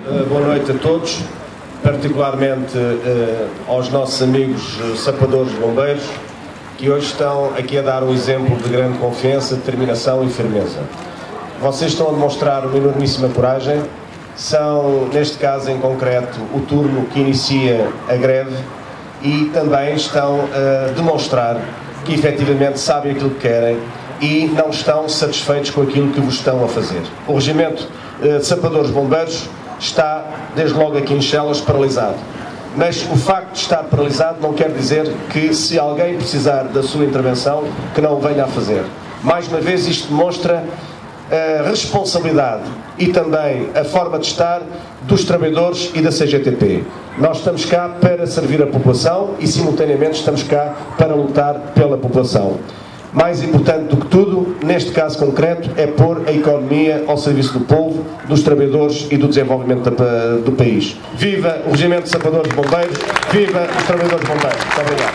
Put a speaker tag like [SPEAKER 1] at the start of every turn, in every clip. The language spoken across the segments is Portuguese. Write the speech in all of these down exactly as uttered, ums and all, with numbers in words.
[SPEAKER 1] Uh, boa noite a todos, particularmente uh, aos nossos amigos uh, sapadores bombeiros, que hoje estão aqui a dar um exemplo de grande confiança, determinação e firmeza. Vocês estão a demonstrar uma enormíssima coragem. São, neste caso em concreto, o turno que inicia a greve e também estão a demonstrar que efetivamente sabem aquilo que querem e não estão satisfeitos com aquilo que vos estão a fazer. O Regimento de Sapadores Bombeiros está, desde logo aqui em Chelas, paralisado. Mas o facto de estar paralisado não quer dizer que, se alguém precisar da sua intervenção, que não o venha a fazer. Mais uma vez, isto demonstra a responsabilidade e também a forma de estar dos trabalhadores e da C G T P. Nós estamos cá para servir a população e, simultaneamente, estamos cá para lutar pela população. Mais importante do que tudo, neste caso concreto, é pôr a economia ao serviço do povo, dos trabalhadores e do desenvolvimento do país. Viva o Regimento de Sapadores Bombeiros, viva os trabalhadores bombeiros. Muito obrigado.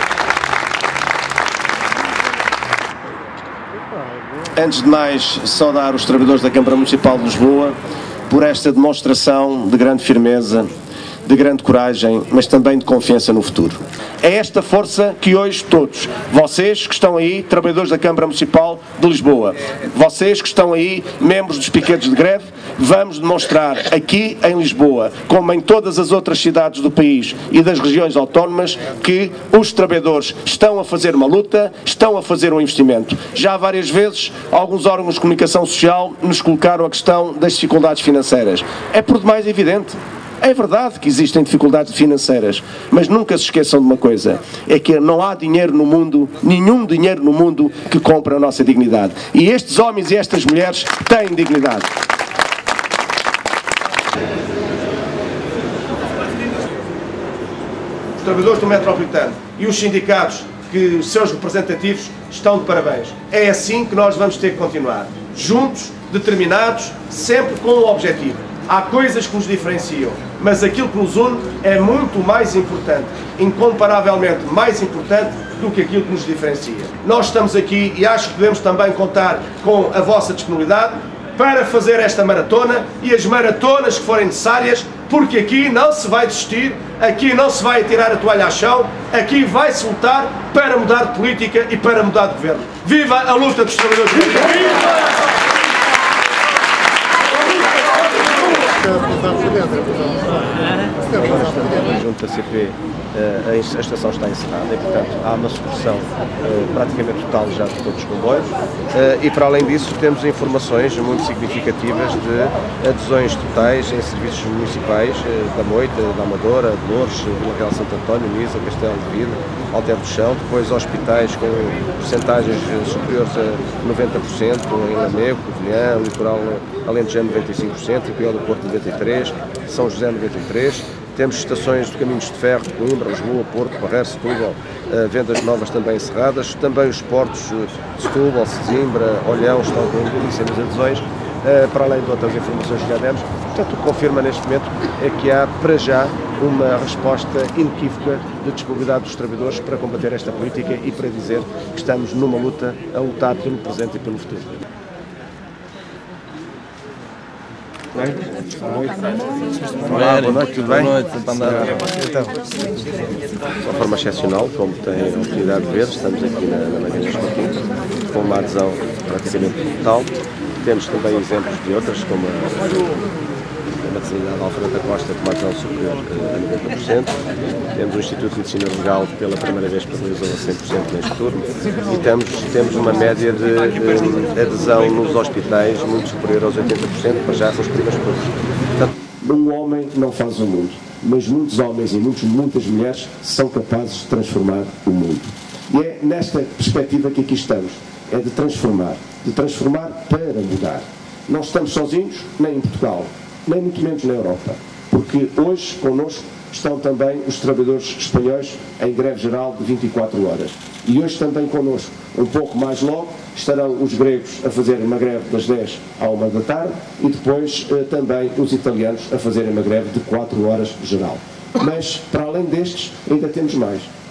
[SPEAKER 1] Antes de mais, saudar os trabalhadores da Câmara Municipal de Lisboa por esta demonstração de grande firmeza, de grande coragem, mas também de confiança no futuro. É esta força que hoje todos, vocês que estão aí, trabalhadores da Câmara Municipal de Lisboa, vocês que estão aí, membros dos piquetes de greve, vamos demonstrar aqui em Lisboa, como em todas as outras cidades do país e das regiões autónomas, que os trabalhadores estão a fazer uma luta, estão a fazer um investimento. Já várias vezes, alguns órgãos de comunicação social nos colocaram a questão das dificuldades financeiras. É por demais evidente. É verdade que existem dificuldades financeiras, mas nunca se esqueçam de uma coisa, é que não há dinheiro no mundo, nenhum dinheiro no mundo que compre a nossa dignidade. E estes homens e estas mulheres têm dignidade. Os trabalhadores do Metropolitano e os sindicatos, que os seus representativos, estão de parabéns. É assim que nós vamos ter que continuar, juntos, determinados, sempre com um objetivo. Há coisas que nos diferenciam, mas aquilo que nos une é muito mais importante, incomparavelmente mais importante do que aquilo que nos diferencia. Nós estamos aqui e acho que podemos também contar com a vossa disponibilidade para fazer esta maratona e as maratonas que forem necessárias, porque aqui não se vai desistir, aqui não se vai tirar a toalha ao chão, aqui vai-se lutar para mudar de política e para mudar de governo. Viva a luta dos trabalhadores! Viva! Junto à C P, a estação está encerrada e, portanto, há uma supressão praticamente total já de todos os comboios e, para além disso, temos informações muito significativas de adesões totais em serviços municipais da Moita, da Amadora, de Loures, Vila Real Santo António, Nisa, Castelo de Vida, Alter do Chão, depois hospitais com percentagens superiores a noventa por cento, em Lamego, Covilhã, Litoral Alentejano noventa e cinco por cento, Pior do Porto noventa e três por cento, São José noventa e três por cento, temos estações de caminhos de ferro, Coimbra, Lisboa, Porto, Barreiro, Setúbal, uh, vendas novas também encerradas, também os portos uh, de Setúbal, Sesimbra, Olhão estão com muitíssimas adesões, uh, para além de outras informações que já demos. Portanto, o que confirma neste momento é que há, para já, uma resposta inequívoca de disponibilidade dos trabalhadores para combater esta política e para dizer que estamos numa luta a lutar pelo presente e pelo futuro. Olá, boa noite, tudo bem? Boa noite, então, de uma forma excepcional, como tem a oportunidade de ver, estamos aqui na, na Marinha dos Martins, com uma adesão praticamente total. Temos também exemplos de outras, como a, a maternidade Alfredo da Costa, com uma adesão superior a noventa por cento. Temos o Instituto de Medicina Legal, pela primeira vez, paralisou a cem por cento neste turno. E temos, temos uma média de, de adesão nos hospitais muito superior aos oitenta por cento, para já são os primeiros pontos. Portanto, um homem não faz o mundo, mas muitos homens e muitos, muitas mulheres são capazes de transformar o mundo. E é nesta perspectiva que aqui estamos, é de transformar, de transformar para mudar. Não estamos sozinhos, nem em Portugal, nem muito menos na Europa, porque hoje connosco estão também os trabalhadores espanhóis em greve geral de vinte e quatro horas. E hoje também connosco, um pouco mais logo, estarão os gregos a fazer uma greve das dez à uma da tarde e depois eh, também os italianos a fazerem uma greve de quatro horas geral. Mas, para além destes, ainda temos mais.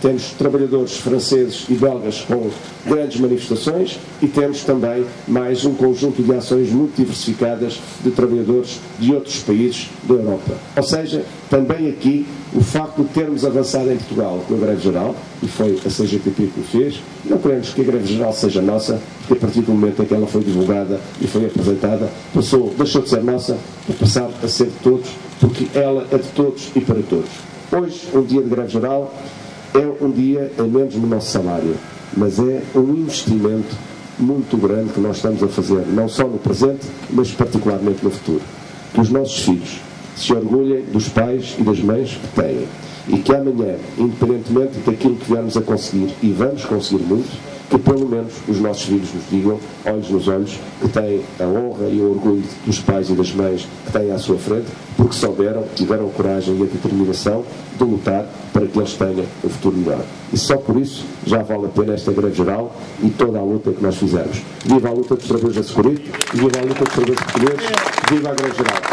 [SPEAKER 2] temos trabalhadores franceses e belgas com grandes manifestações e temos também mais um conjunto de ações muito diversificadas de trabalhadores de outros países da Europa. Ou seja, também aqui o facto de termos avançado em Portugal com a greve geral, e foi a C G T P que o fez, não queremos que a greve geral seja nossa, porque a partir do momento em que ela foi divulgada e foi apresentada, passou, deixou de ser nossa para passar a ser de todos, porque ela é de todos e para todos. Hoje, um dia de greve geral, é um dia a menos no nosso salário, mas é um investimento muito grande que nós estamos a fazer, não só no presente, mas particularmente no futuro. Que os nossos filhos se orgulhem dos pais e das mães que têm e que amanhã, independentemente daquilo que viermos a conseguir, e vamos conseguir muito, que pelo menos os nossos filhos nos digam, olhos nos olhos, que têm a honra e o orgulho dos pais e das mães que têm à sua frente, porque souberam, tiveram coragem e a determinação de lutar para que eles tenham um futuro melhor. E só por isso já vale a pena esta greve geral e toda a luta que nós fizemos. Viva a luta dos trabalhadores da Securitas, viva a luta dos trabalhadores portugueses, viva a greve geral.